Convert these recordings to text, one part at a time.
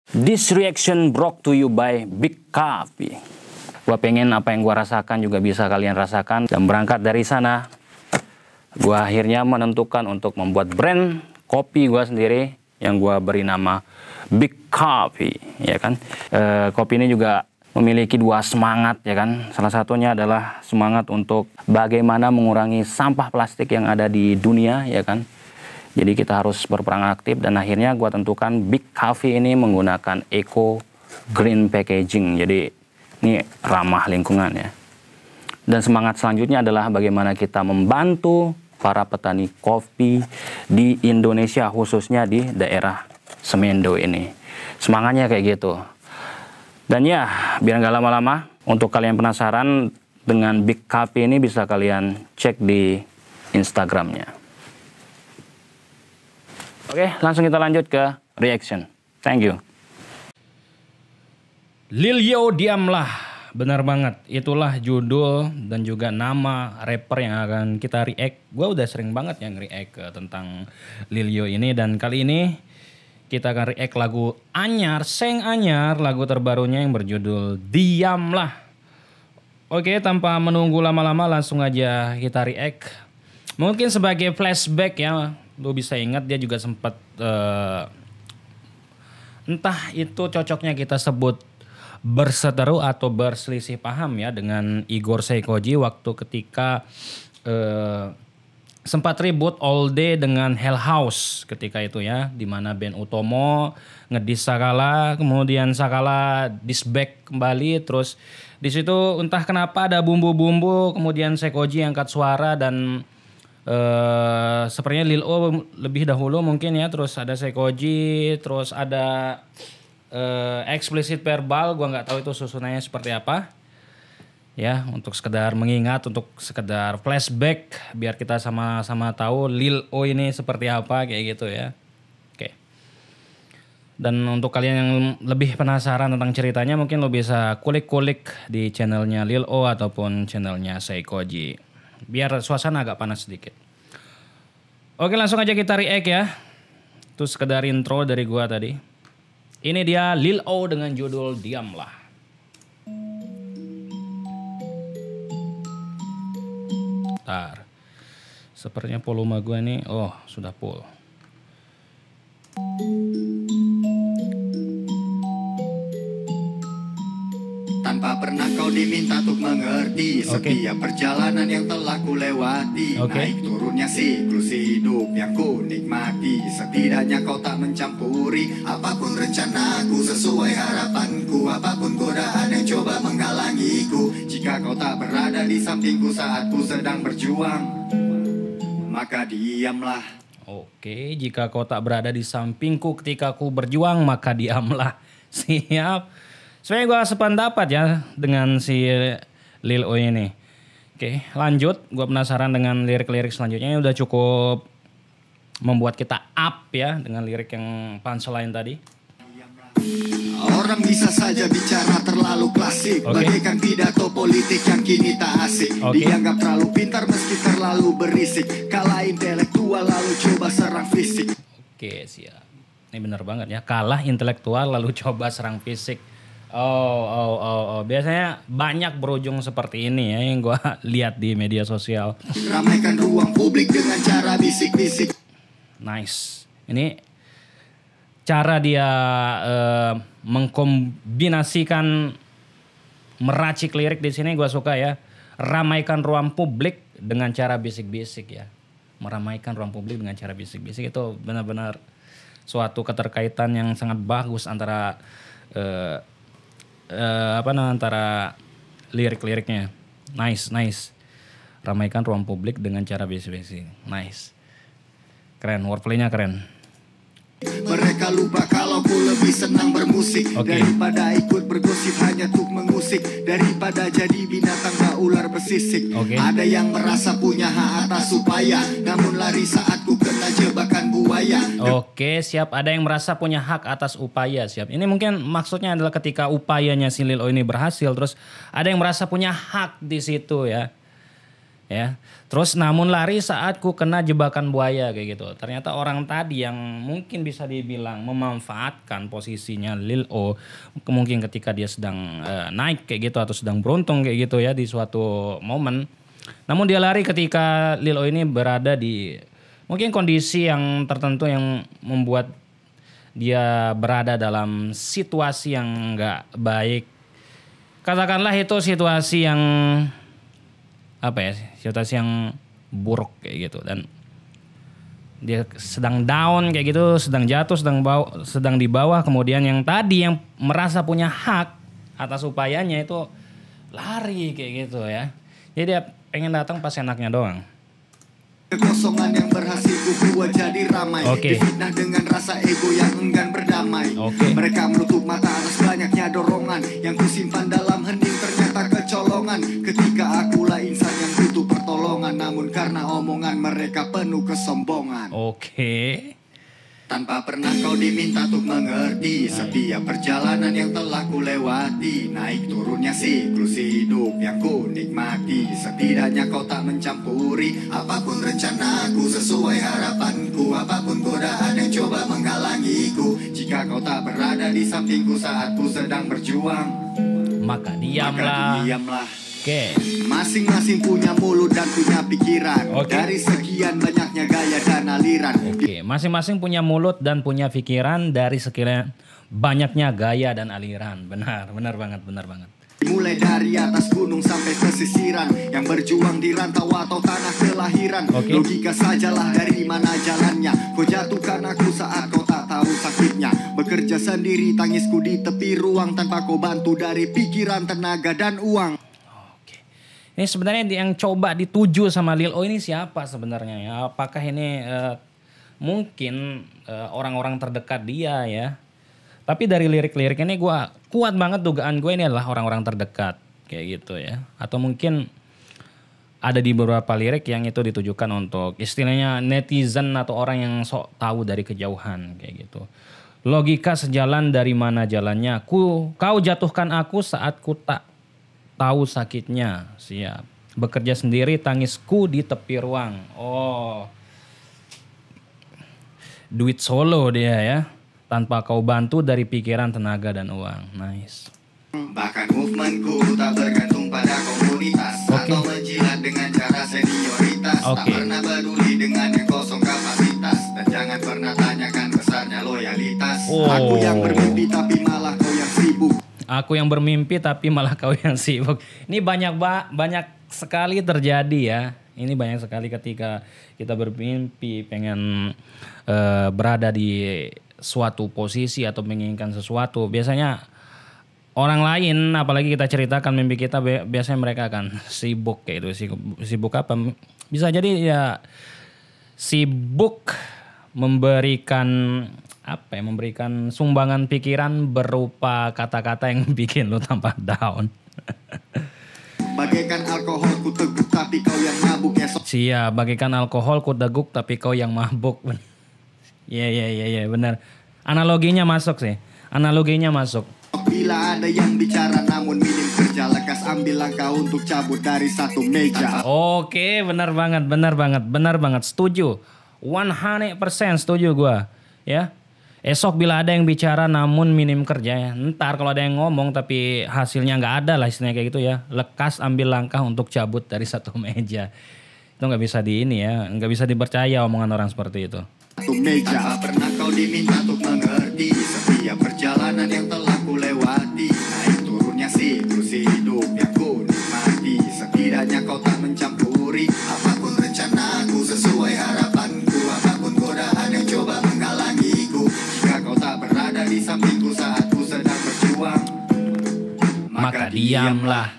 This reaction brought to you by Big Coffee. Gua pengen apa yang gua rasakan juga bisa kalian rasakan. Dan berangkat dari sana, gua akhirnya menentukan untuk membuat brand kopi gua sendiri yang gua beri nama Big Coffee, ya kan. Kopi ini juga memiliki dua semangat, ya kan. Salah satunya adalah semangat untuk bagaimana mengurangi sampah plastik yang ada di dunia, ya kan. Jadi kita harus berperan aktif dan akhirnya gua tentukan Big Coffee ini menggunakan eco green packaging. Jadi ini ramah lingkungan ya. Dan semangat selanjutnya adalah bagaimana kita membantu para petani kopi di Indonesia, khususnya di daerah Semendo ini. Semangatnya kayak gitu. Dan ya, biar nggak lama-lama, untuk kalian penasaran dengan Big Coffee ini bisa kalian cek di Instagramnya. Oke, langsung kita lanjut ke reaction. Thank you. Lil Yo Diamlah, benar banget. Itulah judul dan juga nama rapper yang akan kita react. Gue udah sering banget yang react tentang Lil Yo ini. Dan kali ini kita akan react lagu anyar, Seng Anyar, lagu terbarunya yang berjudul Diamlah. Oke, tanpa menunggu lama-lama langsung aja kita react. Mungkin sebagai flashback ya, lu bisa ingat dia juga sempat entah itu cocoknya kita sebut berseteru atau berselisih paham ya dengan Igor Seikoji waktu ketika sempat ribut all day dengan Hell House ketika itu ya, di mana band Utomo ngedis Sakala, kemudian Sakala disback kembali, terus di situ entah kenapa ada bumbu-bumbu, kemudian Seikoji angkat suara dan sepertinya Lil O lebih dahulu mungkin ya, terus ada Seikoji, terus ada eksplisit verbal, gua nggak tahu itu susunannya seperti apa ya, untuk sekedar mengingat, untuk sekedar flashback biar kita sama-sama tahu Lil O ini seperti apa kayak gitu ya. Oke. Dan untuk kalian yang lebih penasaran tentang ceritanya mungkin lo bisa kulik-kulik di channelnya Lil O ataupun channelnya Seikoji. Biar suasana agak panas sedikit. Oke, langsung aja kita react ya. Itu sekedar intro dari gua tadi. Ini dia Lil O dengan judul Diamlah. Bentar. Sepertinya volume gua nih, oh sudah full. Tanpa pernah kau diminta untuk mengerti setiap perjalanan yang telah ku lewati. Naik turunnya siklus hidup yang ku nikmati. Setidaknya kau tak mencampuri apapun rencanaku, sesuai harapanku, apapun godaan yang coba menghalangiku. Jika kau tak berada di sampingku saat ku sedang berjuang, maka diamlah. Oke, jika kau tak berada di sampingku ketika ku berjuang, maka diamlah. Siap. Sebenarnya gue sependapat ya dengan si Lil O ini. Oke, lanjut. Gue penasaran dengan lirik-lirik selanjutnya. Ini udah cukup membuat kita up ya dengan lirik yang punchline tadi. Orang bisa saja bicara terlalu klasik, bagaikan pidato politik yang kini tak asik. Dianggap terlalu pintar meski terlalu berisik, kalah intelektual lalu coba serang fisik. Oke, siap. Ini benar banget ya, kalah intelektual lalu coba serang fisik. Oh. Biasanya banyak berujung seperti ini ya yang gue lihat di media sosial. Ramaikan ruang publik dengan cara bisik-bisik. Nice. Ini cara dia mengkombinasikan meracik lirik di sini gue suka ya. Ramaikan ruang publik dengan cara bisik-bisik ya. Meramaikan ruang publik dengan cara bisik-bisik itu benar-benar suatu keterkaitan yang sangat bagus antara antara lirik-liriknya. Nice. Ramaikan ruang publik dengan cara bisik-bisik. Nice. Keren, wordplaynya keren. Mereka lupa kalau ku lebih senang bermusik daripada ikut bergosip hanya untuk mengusik, daripada jadi binatang tak ular bersisik. Ada yang merasa punya hak atas upaya, namun lari saat ku kena jebakan buaya. Oke, siap. Ada yang merasa punya hak atas upaya, siap. Ini mungkin maksudnya adalah ketika upayanya si Lil O ini berhasil, terus ada yang merasa punya hak di situ ya. Ya. Terus namun lari saat ku kena jebakan buaya kayak gitu. Ternyata orang tadi yang mungkin bisa dibilang memanfaatkan posisinya Lil O mungkin ketika dia sedang naik kayak gitu atau sedang beruntung kayak gitu ya di suatu momen. Namun dia lari ketika Lil O ini berada di mungkin kondisi yang tertentu yang membuat dia berada dalam situasi yang enggak baik. Katakanlah itu situasi yang apa ya, situasi yang buruk kayak gitu dan dia sedang down kayak gitu, sedang jatuh, sedang di bawah, kemudian yang tadi yang merasa punya hak atas upayanya itu lari kayak gitu ya. Jadi dia pengen datang pas enaknya doang. Kekosongan yang berhasil ku buat jadi ramai. Difitnah dengan rasa ego yang enggan berdamai. Mereka menutup mata atas banyaknya dorongan yang kusimpan dalam hening ternyata kecolongan. Ketika akulah insan yang butuh pertolongan, namun karena omongan mereka penuh kesombongan. Tanpa pernah kau diminta untuk mengerti setiap perjalanan yang telah ku lewati. Naik turunnya siklus hidup yang ku nikmati. Setidaknya kau tak mencampuri apapun rencanaku sesuai harapanku. Apapun godaan yang coba menghalangiku. Jika kau tak berada di sampingku saat ku sedang berjuang, maka diamlah. Masing-masing punya mulut dan punya pikiran. Dari sekian banyaknya gaya dan aliran. Masing-masing punya mulut dan punya pikiran dari sekian banyaknya gaya dan aliran. Benar banget. Mulai dari atas gunung sampai pesisiran, yang berjuang di rantau atau tanah kelahiran. Logika sajalah dari mana jalannya. Kau jatuhkan aku saat kau tak tahu sakitnya. Bekerja sendiri tangisku di tepi ruang tanpa kau bantu dari pikiran, tenaga dan uang. Ini sebenarnya yang coba dituju sama Lil O ini siapa sebenarnya ya? Apakah ini mungkin orang-orang terdekat dia ya? Tapi dari lirik-lirik ini gue kuat banget dugaan gue ini adalah orang-orang terdekat kayak gitu ya. Atau mungkin ada di beberapa lirik yang itu ditujukan untuk istilahnya netizen atau orang yang sok tahu dari kejauhan kayak gitu. Logika sejalan dari mana jalannya? Kau jatuhkan aku saat ku tak tahu sakitnya. Siap. Bekerja sendiri tangisku di tepi ruang. Duit solo dia ya. Tanpa kau bantu dari pikiran, tenaga dan uang. Nice. Bahkan movementku tak bergantung pada komunitas atau menjilat dengan cara senioritas. Tak pernah peduli dengan yang kosong kapasitas. Dan jangan pernah tanyakan besarnya loyalitas. Aku yang bermimpi tapi malah kau yang sibuk. Aku yang bermimpi tapi malah kau yang sibuk. Ini banyak sekali terjadi ya. Ini banyak sekali ketika kita bermimpi pengen berada di suatu posisi atau menginginkan sesuatu. Biasanya orang lain, apalagi kita ceritakan mimpi kita, biasanya mereka akan sibuk kayak itu. Sibuk apa? Bisa jadi ya sibuk memberikan memberikan sumbangan pikiran berupa kata-kata yang bikin lu tambah down. Bagaikan alkohol ku teguk tapi kau yang mabuk esok. Siap, bagaikan alkohol ku teguk tapi kau yang mabuk. Iya benar. Analoginya masuk sih. Analoginya masuk. Bila ada yang bicara namun minim kerja, lekas ambil langkah untuk cabut dari satu meja. Oke, benar banget. Setuju. 100% setuju gua. Ya. Esok bila ada yang bicara namun minim kerja ya. Ntar kalau ada yang ngomong tapi hasilnya nggak ada lah istilahnya kayak gitu ya. Lekas ambil langkah untuk cabut dari satu meja. Itu nggak bisa nggak bisa dipercaya omongan orang seperti itu. Satu meja. Tak pernah kau diminta untuk mengerti setiap perjalanan yang telah ku lewati. Naik turunnya siklus hidup yang ku nikmati. Setidaknya kau tak mencampuri apapun rencanaku sesuai harapanku. Apapun godaan yang coba menghalangiku. Jika kau tak berada di sampingku saat ku sedang berjuang, maka diamlah.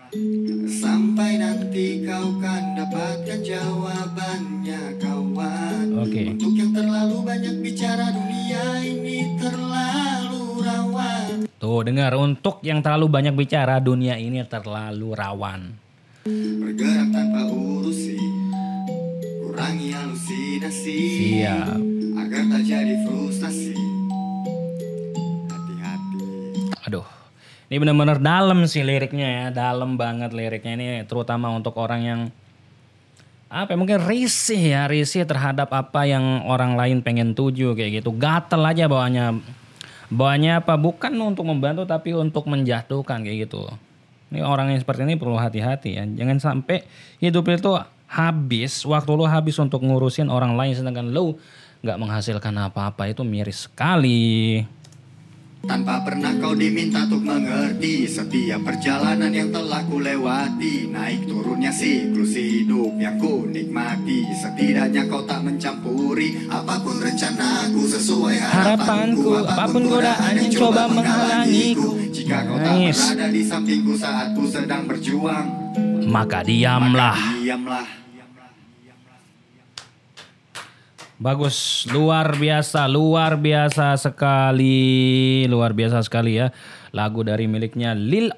Sampai nanti kau kan dapatkan jawabannya kawan. Untuk yang terlalu banyak bicara, dunia ini terlalu rawan. Tuh dengar, untuk yang terlalu banyak bicara, dunia ini terlalu rawan. Bergerak tanpa urusi, kurangi halusinasi. Siap. Agar tak jadi frustasi. Hati-hati. Aduh. Ini benar-benar dalam sih liriknya ya, dalam banget liriknya ini, terutama untuk orang yang apa ya, mungkin risih terhadap apa yang orang lain pengen tuju kayak gitu. Gatel aja bawaannya. Bawaannya apa? Bukan untuk membantu tapi untuk menjatuhkan kayak gitu. Ini orang yang seperti ini perlu hati-hati ya. Jangan sampai hidup itu habis, waktu lu habis untuk ngurusin orang lain sedangkan lu nggak menghasilkan apa-apa, itu miris sekali. Tanpa pernah kau diminta untuk mengerti setiap perjalanan yang telah ku lewati. Naik turunnya siklus hidup yang ku nikmati. Setidaknya kau tak mencampuri apapun rencanaku sesuai harapanku. Apapun godaan yang coba menghalangiku. Jika kau tak berada di sampingku saat ku sedang berjuang, maka diamlah. Bagus, luar biasa sekali ya. Lagu dari miliknya Lil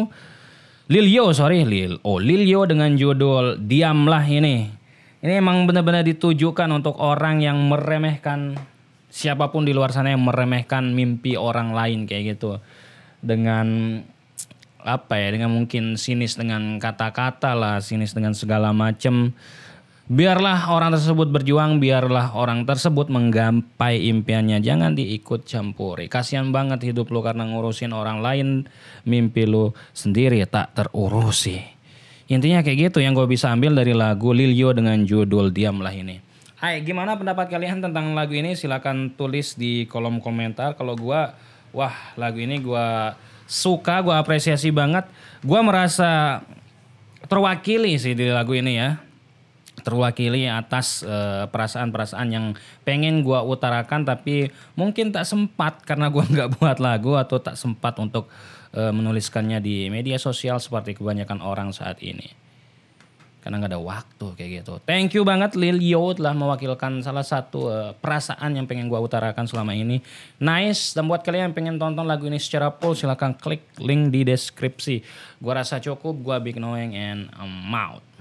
Yo dengan judul Diamlah ini. Ini emang benar-benar ditujukan untuk orang yang meremehkan, siapapun di luar sana yang meremehkan mimpi orang lain kayak gitu. Dengan apa ya, dengan mungkin sinis dengan kata-kata lah, sinis dengan segala macam. Biarlah orang tersebut berjuang, biarlah orang tersebut menggapai impiannya. Jangan diikut campuri. Kasihan banget hidup lu karena ngurusin orang lain, mimpi lu sendiri tak terurusi. Intinya kayak gitu yang gue bisa ambil dari lagu Lil Yo dengan judul Diamlah ini. Hai, gimana pendapat kalian tentang lagu ini? Silakan tulis di kolom komentar. Kalau gue, wah lagu ini gue suka, gue apresiasi banget. Gue merasa terwakili sih di lagu ini ya. Terwakili atas perasaan-perasaan yang pengen gue utarakan tapi mungkin tak sempat karena gue nggak buat lagu atau tak sempat untuk menuliskannya di media sosial seperti kebanyakan orang saat ini karena nggak ada waktu kayak gitu. Thank you banget Lil Yo telah mewakilkan salah satu perasaan yang pengen gue utarakan selama ini. Nice. Dan buat kalian yang pengen tonton lagu ini secara full silahkan klik link di deskripsi. Gue rasa cukup. Gue Big Noeng and I'm out.